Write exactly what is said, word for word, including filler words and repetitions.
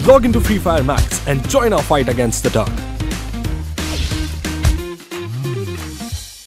Log into Free Fire Max and join our fight against the dark.